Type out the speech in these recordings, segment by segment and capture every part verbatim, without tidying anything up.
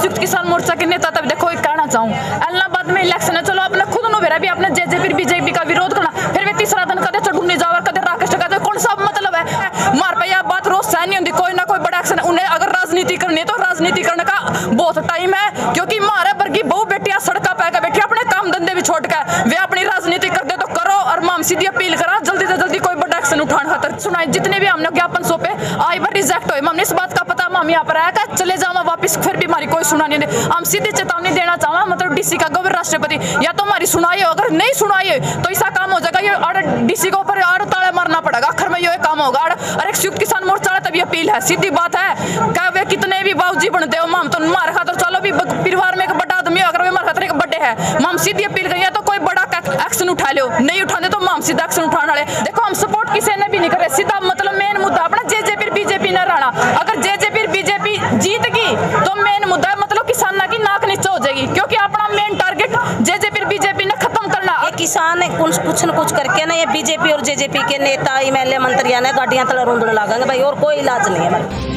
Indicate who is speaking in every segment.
Speaker 1: संयुक्त किसान मोर्चा के नेता तब देखो एक कहना चाहूँ इलाहाबाद में इलेक्शन है, चलो अपने खुद नो बेरा भी अपने जेजेपी बीजेपी का विरोध करना, फिर वे तीसरा दिन कदे चढ़ूनी जावर कदे राकेश टिकैत, कौन सा मतलब है मार पे यह बात रोज सहन नहीं होती, कोई ना कोई बड़ा एक्शन। उन्हें अगर राजनीति करनी है तो राजनीति करने का बहुत टाइम है, क्योंकि मारे वर्गी बहु बेटियां सड़क पे बैठी अपने काम धंधे भी छोड़ कर वे अपनी राजनीति कर दे तो करो, और माम सीधी अपील करा जल्दी से जल्दी कोई बड़ा एक्शन उठाने खातर सुनाई। जितने भी हमने ज्ञापन सौंपे आई बार रिजेक्ट हुए, हमने इस बात का पता हम यहाँ पर आया चले जावा वापिस, फिर भी हमारी कोई सुनाई नहीं दे। हम सीधी चेतावनी देना चाहवा मतलब डीसी का गवर्नर राष्ट्रपति, या तो हमारी सुनाई हो, अगर नहीं सुनाई है तो ऐसा काम हो जाएगा ये डीसी के ऊपर और ताले मारना पड़ेगा, आखिर में ये काम होगा। और एक संयुक्त किसान मोर्चा तभी अपील है, सीधी बात है क्या वे कितने भी बाबूजी बनते हो माम तो मार खातर चलो भी परिवार में एक बड़ा आदमी अगर वे मार खातर एक बड़े है माम सीधी अपील करिए तो कोई बड़ा एक्शन उठा लो, नहीं उठाने तो माम सीधा एक्शन उठाने वाले। देखो हम सपोर्ट किसी ने भी नहीं करे, सीधा मतलब मेन मुद्दा अपना जेजेपी बीजेपी न रहना, अगर जेजेपी बीजेपी जीत गई तो मेन मुद्दा मतलब किसाना की नाक नीचे हो जाएगी, क्योंकि अपना मेन टारगेट जेजेपी बीजेपी ने खत्म करना।
Speaker 2: ये किसान कुछ कुछ न कुछ करके ना ये बीजेपी और जेजेपी के नेता एमएलए मंत्रियां ने गाड़ियां तला रोंदने लगाएंगे भाई, और कोई इलाज नहीं है।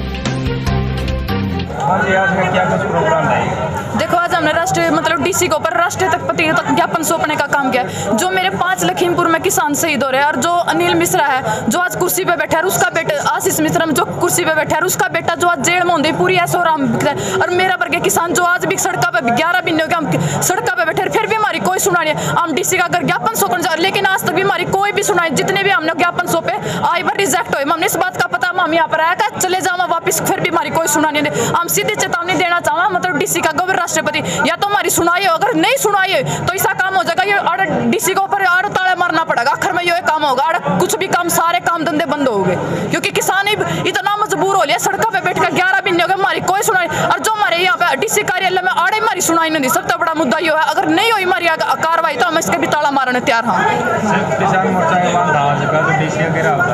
Speaker 3: क्या कुछ प्रोग्राम है?
Speaker 1: देखो आज हमने राष्ट्रीय मतलब डीसी के ऊपर राष्ट्रीय तक पति तक ज्ञापन सौंपने का काम किया। जो मेरे पांच लखीमपुर में किसान शहीद हो रहे हैं, और जो अनिल मिश्रा है जो आज कुर्सी पे बैठा है, उसका बेटा आशीष मिश्रा जो कुर्सी पे बैठा है, उसका बेटा जो आज जेल में होंगे पूरी ऐसो राम, और मेरा वर्ग किसान जो आज भी सड़क पे ग्यारह महीने हो गए हम सड़क पे बैठे, फिर भी हमारी कोई सुनाई नहीं। हम डीसी का अगर ज्ञापन सौंपने जा, लेकिन आज तक भी हमारी कोई भी सुनाई, जितने भी हमने ज्ञापन सौंपे आई बार रिजेक्ट हुए, हमने इस बात का पता हम यहाँ पर आया चले जावा वापिस, फिर भी हमारी कोई सुनाई नहीं। हम सीधी चेतावनी देना चाहवा मतलब डीसी का गवर्नर राष्ट्रपति, या तो हमारी सुनाई हो, अगर नहीं सुनाई है तो ऐसा काम हो जाएगा ये डीसी के ऊपर और ताले मारना पड़ेगा, आखिर में ये काम होगा, कुछ भी काम सारे काम धंधे बंद हो गए, क्योंकि किसान ही इतना मजबूर हो लिया सड़कों पे बैठकर ग्यारह महीने हो गए हमारी कोई सुनाई। और जो हमारे यहाँ पे डीसी कार्यालय में आड़े हमारी सुनाई नहीं, सबसे बड़ा मुद्दा ये है, अगर नहीं हुई हमारी कार्रवाई तो हम इसके भी ताला मारने तैयार हैं।
Speaker 3: किसान मोर्चा के बाद तो डीसी वगैरह होता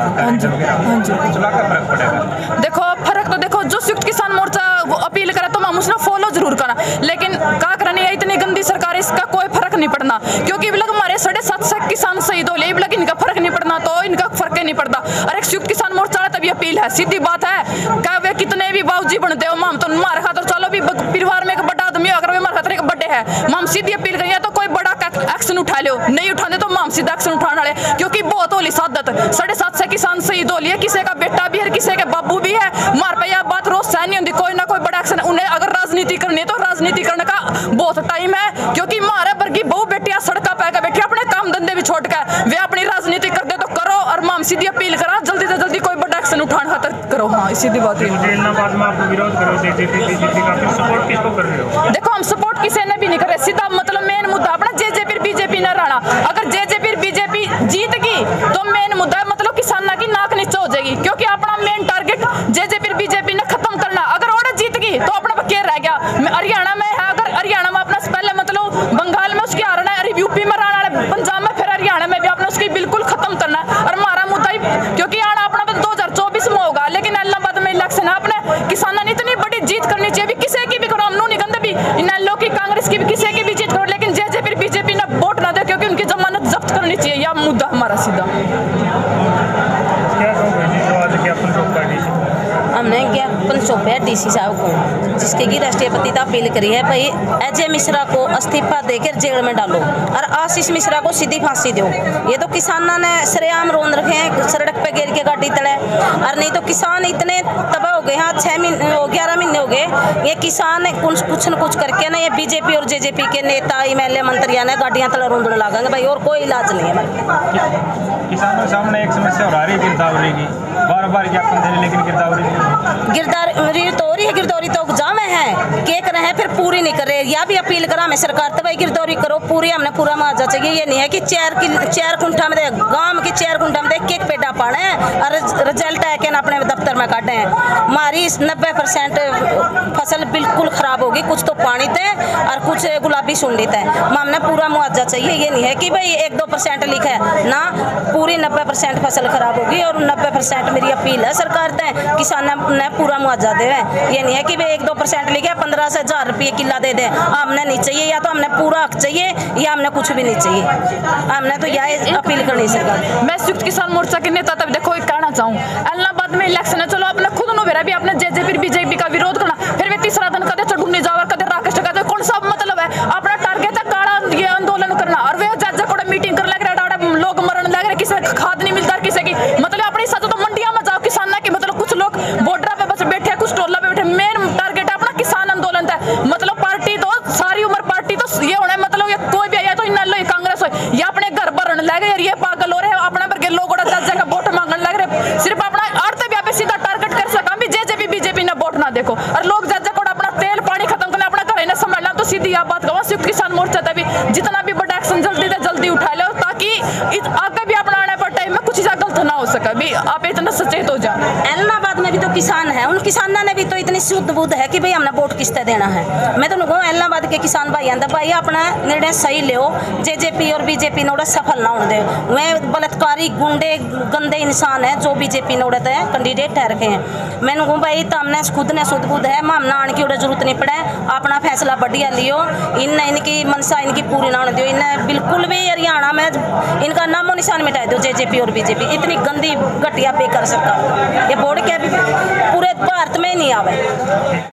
Speaker 3: है,
Speaker 1: देखो फर्क तो देखो, जो संयुक्त किसान मोर्चा वो अपील करे तो हम उसने फॉलो जरूर करा, लेकिन क्या करनी है इतनी गंदी सरकार, इसका कोई फर्क नहीं पड़ना, क्योंकि लग हमारे साढ़े सात सौ किसान शहीद हो ले, लग इनका फर्क नहीं पड़ना तो इनका फर्क ही नहीं पड़ता। और एक संयुक्त किसान मोर्चा तभी अपील है, सीधी बात है क्या वे कितने भी बाबूजी बनते हो माम तो मार खातर चलो भी परिवार में एक बड़ा आदमी अगर वे मार खातर एक बड़े है माम सीधी अपील करिए तो कोई बड़ा एक्शन उठा लो, नहीं उठाने तो माम सीधा एक्शन उठाने वाले, क्योंकि बहुत होली सादत साढ़े सात सौ किसान शहीद हो लिए, किसी का बेटा भी है किसी के बाबू भी है, मार पे यह बात रोज सहन नहीं होती, कोई ना कोई बड़ा एक्शन। उन्हें अगर राजनीति करनी है तो राजनीति करने का बहुत टाइम है, क्योंकि मारे वर्गी बहु बेटियां सड़क पे बैठी अपने काम धंधे भी छोड़ कर वे अपनी राजनीति कर दे तो करो, और माम सीधी अपील करा जल्दी से जल्दी कोई बड़ा एक्शन उठाने खातर करो। हाँ सीधी बात है। देखो हम सपोर्ट किसी ने भी नहीं करे, सीधा मतलब मेन मुद्दा अपना जेजेपी बीजेपी न रहना, अगर जेजेपी बीजेपी जीत गई तो मेन मुद्दा मतलब किसाना की नाक नीचे हो जाएगी, क्योंकि अपना मेन टारगेट जेजेपी बीजेपी ने खत्म करना। अगर और जीत गई तो अपना क्या रह गया, हरियाणा में है, अगर हरियाणा में अपना पहले मतलब बंगाल में उसकी हारना है, यूपी में रहना है, पंजाब में, फिर हरियाणा में भी अपने उसकी बिल्कुल खत्म करना है। और हमारा मुद्दा ही क्योंकि आना अपना दो हजार चौबीस में होगा, लेकिन इलाहाबाद में इलेक्शन है, अपने किसाना ने इतनी बड़ी जीत करनी चाहिए, किसी की भी करो, हम नहीं कहते भी इन लोग की कांग्रेस की भी किसी की भी जीत करो, लेकिन जेजेपी बीजेपी ने वोट ना दे, क्योंकि उनकी जमानत जब्त करनी चाहिए, यह मुद्दा हमारा सीधा।
Speaker 2: हमने ज्ञापन सौंपा डीसी साहब को, जिसके की राष्ट्रपति ने अपील करी है भाई अजय मिश्रा को इस्तीफा देकर जेल में डालो और आशीष मिश्रा को सीधी फांसी दो। ये तो किसानों ने सरेआम रोन रखे हैं सड़क पे गिर के गाड़ी तले, और नहीं तो किसान इतने तबाह हो गए हैं, छह महीने ग्यारह महीने हो गए ये किसान कुछ कुछ न कुछ करके ना ये बीजेपी और जेजेपी के नेता एमएलए मंत्रियां ने गाड़ियां तला रोंदने लगाएंगे भाई, और कोई इलाज नहीं है।
Speaker 3: किसानों के सामने एक समस्या हो रही है गिरदावरी की, बार बार ज्ञापन दे रहे लेकिन गिरदावरी
Speaker 2: गिरदावरी तो हो रही है, गिरदौरी तो जामे है के कर रहे हैं, फिर पूरी नहीं कर रहे। या भी अपील करा मैं सरकार तो भाई गिरदौरी करो पूरी, हमने पूरा मुआवजा चाहिए। ये नहीं है कि चार की चार कुंठा में गांव की चार कुंठा में एक एक पेड़ा पाने और रिजल्ट है कि अपने दफ्तर में काटे हैं। हमारी नब्बे परसेंट फसल बिल्कुल खराब होगी, कुछ तो पानी थे और कुछ गुलाबी सुंडी थे। हमने पूरा मुआवजा चाहिए, ये नहीं है कि भाई एक दो परसेंट लिखा है ना, पूरी नब्बे परसेंट फसल खराब होगी और नब्बे परसेंट मेरी अपील है सरकार से किसान ने पूरा मुआवजा दे। ये नहीं है कि भाई एक दो परसेंट लिखे पंद्रह से हजार रुपये किला दे दें, हमने नहीं चाहिए। या तो हमने पूरा हक चाहिए या हमने कुछ भी नहीं चाहिए, हमने तो यह अपील करनी सरकार।
Speaker 1: मैं संयुक्त किसान मोर्चा के नेता तब देखो एक कहना चाहूँ, इलाहाबाद में इलेक्शन है, चलो अपने खुद नो बेरा भी अपने जेजेपी बीजेपी का विरोध करना, फिर तीसरा दिन कदे चढ़ू नहीं जावर कदे राकेश टिकैत कौन सा मतलब है अपना टारगेट है काला ये आंदोलन करना और वे जज को मीटिंग कर लग रहा लोग मरण लग रहे किसी खाद नहीं मिलता किसी की मतलब अपनी सच तो मंडिया में जाओ किसान की मतलब कुछ लोग बॉर्डर पे बस बैठे कुछ टोला पे बैठे मेन टारगेट है अपना किसान आंदोलन है मतलब पार्टी तो सारी उम्र पार्टी तो ये होना मतलब ये कोई भी आया तो इन लो कांग्रेस हो ये अपने घर भरन लग रहे ये पागल हो रहे अपने वर्गे लोग जज का वोट मांगने लग रहे सिर्फ अपना अर्थ भी सीधा टारगेट कर सका भी जेजेपी बीजेपी ने वोट ना देखो और लोग जज को अपना तेल पानी खत्म करना अपना घर इन्हें संभालना तो सीधी आप बात कहो संयुक्त किसान मोर्चा तभी जितना भी बड़ा एक्शन जल्दी से जल्दी उठा लो ताकि आगे भी अपना आने पर टाइम में कुछ चीज़ गलत ना हो सके भी आप इतना सचेत हो जाओ।
Speaker 2: इलाहाबाद में भी तो किसान है उन किसानों ने भी तो इतनी शुद्ध बुद्ध है कि भाई हमने वोट किसते देना है। मैं तो कहूँ इलाहाबाद के किसान भाई आंदा भाई अपना निर्णय सही लो जेजेपी और बीजेपी ने सफल ना होने दे वह बलात्कारी गुंडे गंदे इंसान है जो बीजेपी ने कैंडिडेट ठहर रखे हैं। मैंने कहूँ भाई तो हमने खुद ने शुद्ध बुद्ध है मामना आने की जरूरत नहीं पड़े अपना फैसला बढ़िया लियो इन इनकी मनसा इनकी पूरी ना होने दो इन्हें बिल्कुल भी हरियाणा में इनका नामो निशान मिटा दो जेजेपी और बीजेपी इतनी गंदी घटिया पे कर सकता ये बोर्ड क्या भी पूरे भारत में नहीं आवे।